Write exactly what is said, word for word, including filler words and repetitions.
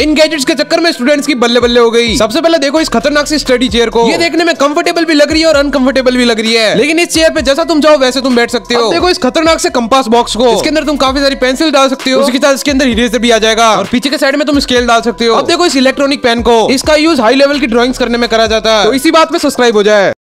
इन gadgets के चक्कर में स्टूडेंट्स की बल्ले बल्ले हो गई। सबसे पहले देखो इस खतरनाक सी स्टडी चेयर को, ये देखने में कंफर्टेबल भी लग रही है और अनकंफर्टेबल भी लग रही है, लेकिन इस चेयर पे जैसा तुम चाहो वैसे तुम बैठ सकते हो। देखो इस खतरनाक से कंपास बॉक्स को, इसके अंदर तुम काफी सारी पेंसिल डाल सकते हो, उसके साथ इसके अंदर इरेजर भी आ जाएगा और पीछे के साइड में तुम स्केल डाल सकते हो। अब देखो इस इलेक्ट्रॉनिक पेन को, इसका यूज हाई लेवल की ड्राइंग्स करने में करा जाता है, तो इसी बात में सब्सक्राइब हो जाए।